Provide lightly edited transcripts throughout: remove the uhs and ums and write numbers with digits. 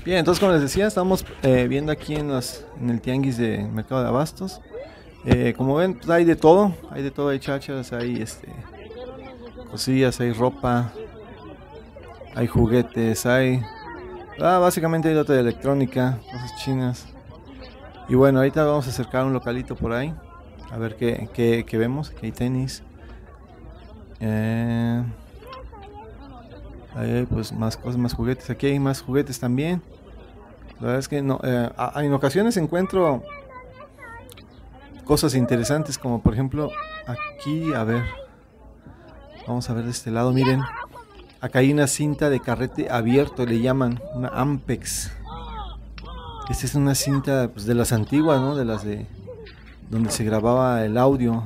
Bien, entonces como les decía, estamos viendo aquí en el tianguis de Mercado de Abastos. Como ven, pues hay de todo, hay chácharas, hay cosillas, hay ropa, hay juguetes, básicamente hay otra de electrónica, cosas chinas. Y bueno, ahorita vamos a acercar un localito por ahí, a ver qué vemos, que hay tenis. Eh, Ahí hay pues más cosas, más juguetes. Aquí hay más juguetes también. La verdad es que no, en ocasiones encuentro cosas interesantes, como por ejemplo aquí, a ver, vamos a ver de este lado, miren. Acá hay una cinta de carrete abierto, le llaman, una Ampex. Esta es una cinta pues, de las antiguas, ¿no? De las de donde se grababa el audio,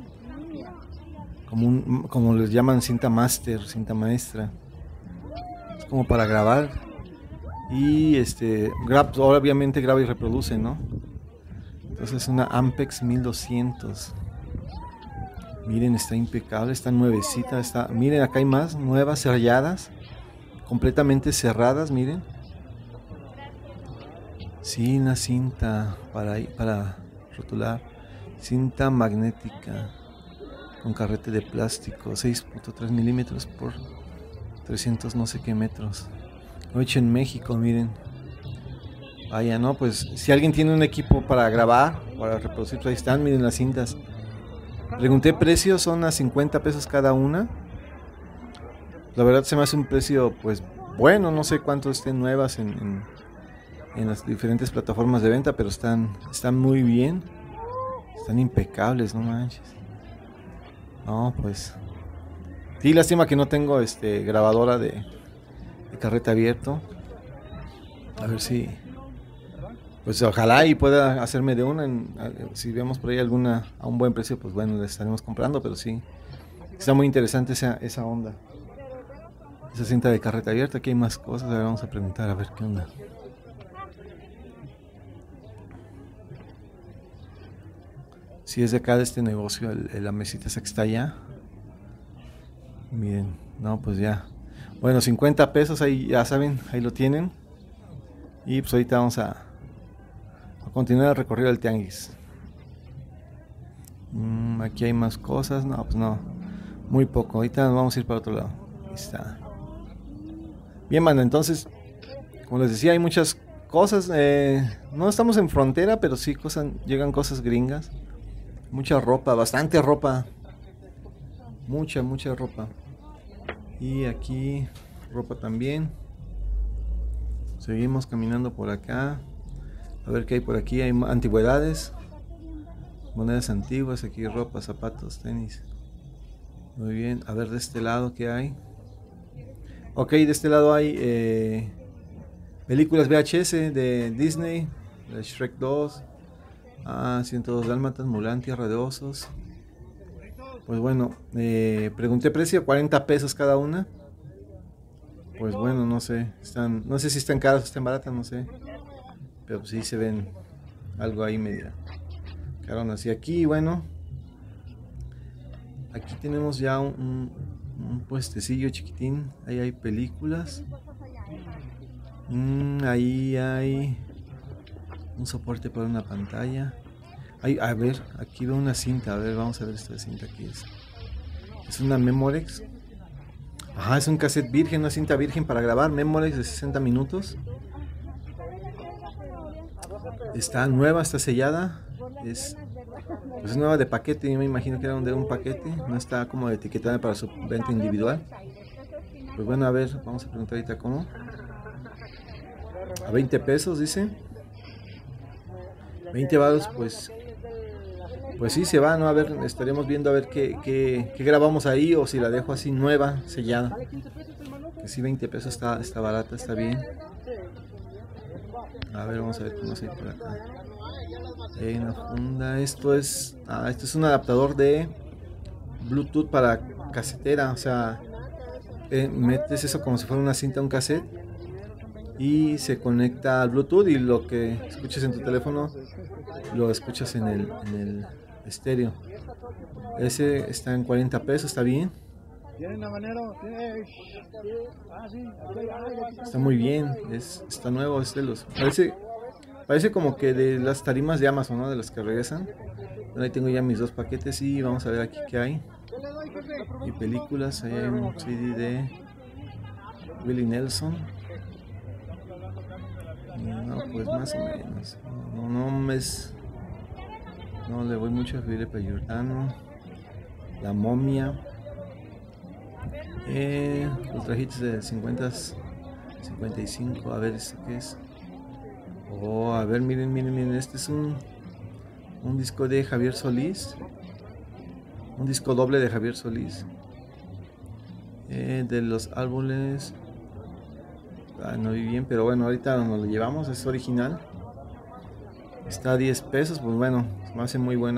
como les llaman cinta master, cinta maestra. Es como para grabar y obviamente graba y reproduce, ¿no? Entonces una Ampex 1200. Miren, está impecable, está nuevecita, miren, acá hay más nuevas selladas, completamente cerradas, miren. Sí, una cinta para rotular, cinta magnética con carrete de plástico, 6.3 milímetros por 300 no sé qué metros. Hecho en México, miren. Vaya, no, pues si alguien tiene un equipo para grabar, para reproducir, pues ahí están, miren las cintas. Pregunté precios, son a 50 pesos cada una. La verdad se me hace un precio, pues bueno, no sé cuánto estén nuevas en las diferentes plataformas de venta, pero están muy bien. Están impecables, no manches. No, pues. Sí, lástima que no tengo grabadora de carrete abierto. A ver si. Pues ojalá y pueda hacerme de una. Si vemos por ahí alguna a un buen precio, pues bueno, la estaremos comprando, pero sí. Está muy interesante esa onda. Esa cinta de carrete abierta. Aquí hay más cosas. A ver, vamos a preguntar a ver qué onda. Si es de acá de este negocio, la mesita esa que está allá. Miren, no, pues ya. Bueno, 50 pesos ahí, ya saben, ahí lo tienen. Y pues ahorita vamos a continuar el recorrido del tianguis. Aquí hay más cosas. No, pues no. Muy poco. Ahorita nos vamos a ir para otro lado. Ahí está. Bien, banda, entonces, como les decía, hay muchas cosas. No estamos en frontera, pero sí llegan cosas gringas. Mucha ropa, bastante ropa. Mucha ropa. Y aquí, ropa también. Seguimos caminando por acá. A ver qué hay por aquí. Hay antigüedades, monedas antiguas. Aquí ropa, zapatos, tenis. Muy bien. A ver de este lado qué hay. Ok, de este lado hay películas VHS de Disney. De Shrek 2. 102 Dálmatas, Mulan, Tierra de Osos. Pues bueno, pregunté precio, 40 pesos cada una. Pues bueno, no sé. No sé si están caras o están baratas, no sé. Pero pues sí se ven algo ahí medio caronas. Y aquí, bueno, aquí tenemos ya un puestecillo chiquitín. Ahí hay películas. Ahí hay un soporte para una pantalla. A ver, aquí veo una cinta. A ver, vamos a ver esta cinta aquí. Es una Memorex. Ajá, es un cassette virgen, una cinta virgen para grabar. Memorex de 60 minutos. Está nueva, está sellada. Es nueva de paquete. Yo me imagino que era de un paquete. No está como etiquetada para su venta individual. Pues bueno, a ver, vamos a preguntar ahorita cómo. A 20 pesos, dice. 20 varos, pues sí se va, ¿no? A ver, estaremos viendo a ver qué grabamos ahí, o si la dejo así nueva, sellada. Que sí, 20 pesos está barata, está bien. A ver, vamos a ver qué más hay por acá. Hay una funda. Esto es un adaptador de Bluetooth para casetera. O sea, metes eso como si fuera una cinta, un cassette, y se conecta al Bluetooth, y lo que escuches en tu teléfono lo escuchas en el estéreo. Ese está en 40 pesos, está bien. Está muy bien, está nuevo, es de los... Parece como que de las tarimas de Amazon, ¿no? De las que regresan. Bueno, ahí tengo ya mis 2 paquetes y vamos a ver aquí qué hay. Y películas, ahí hay un CD de Willie Nelson. No, pues más o menos. No le voy mucho a Felipe Giordano. La momia. Ultra hits de 50, 55. A ver, ¿esto qué es? Oh, a ver, miren. Este es un disco de Javier Solís. Un disco doble de Javier Solís. De los álbumes. No vi bien, pero bueno, ahorita nos lo llevamos. Es original. Está a 10 pesos. Pues bueno, se me hace muy buen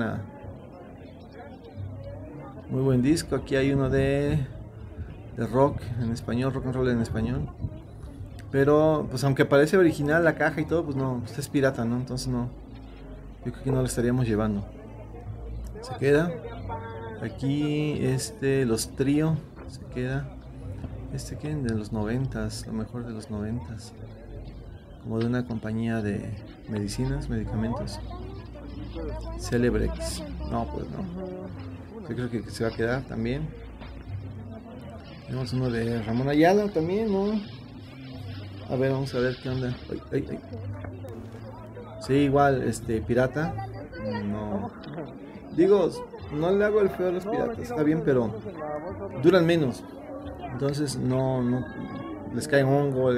disco. Aquí hay uno de rock en español, rock and roll en español. Pero pues aunque parece original la caja y todo, pues no, pues es pirata, ¿no? Entonces no, yo creo que no lo estaríamos llevando. Se queda. Aquí los Trío, se queda. Que de los 90s, lo mejor de los 90s. Como de una compañía de medicamentos. Celebrex. No, pues no. Yo creo que se va a quedar también. Tenemos uno de Ramón Ayala también, ¿no? A ver, vamos a ver qué onda. Ay. Sí, igual, pirata. No. Digo, no le hago el feo a los piratas, está bien, pero duran menos. Entonces no les cae hongo.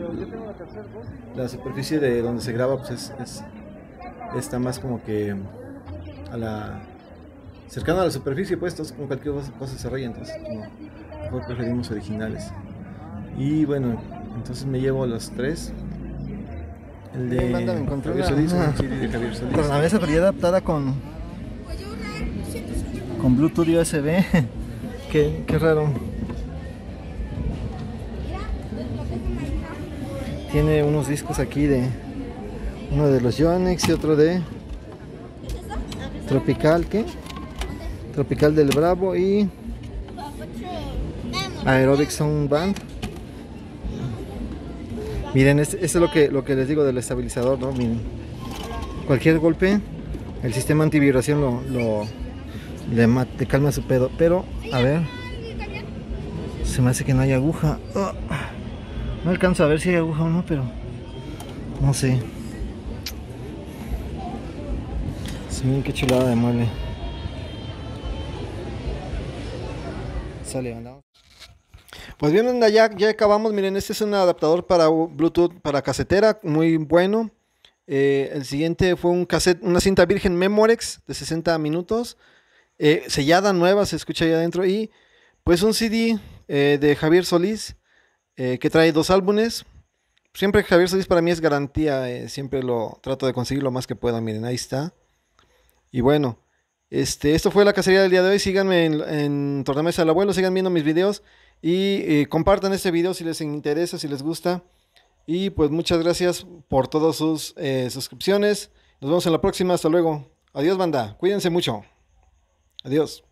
La superficie de donde se graba pues está más como que cercano a la superficie, pues entonces como cualquier cosa se raya, entonces no, mejor preferimos originales. Y bueno, entonces me llevo los 3. El de Javier Solís, con la mesa fría adaptada con Bluetooth USB. Qué raro. Tiene unos discos aquí uno de los Yonex y otro de Tropical, Tropical del Bravo y Aerobic Sound Band. Miren, esto es lo que les digo del estabilizador, ¿no? Miren, cualquier golpe, el sistema antivibración le calma su pedo. Pero, a ver, se me hace que no hay aguja. No alcanzo a ver si hay aguja o no, pero no sé. Miren qué chulada de mueble. Sale, andamos. Pues bien, ya acabamos. Miren, este es un adaptador para Bluetooth para casetera, muy bueno. El siguiente fue una cinta virgen Memorex de 60 minutos, sellada, nueva, se escucha ahí adentro. Y pues un CD de Javier Solís, que trae 2 álbumes. Siempre Javier Solís para mí es garantía, siempre lo trato de conseguir lo más que pueda. Miren, ahí está. Y bueno, esto fue la cacería del día de hoy. Síganme en Tornamesa del Abuelo, sigan viendo mis videos y compartan este video si les interesa, si les gusta. Y pues muchas gracias por todas sus suscripciones. Nos vemos en la próxima, hasta luego. Adiós, banda, cuídense mucho. Adiós.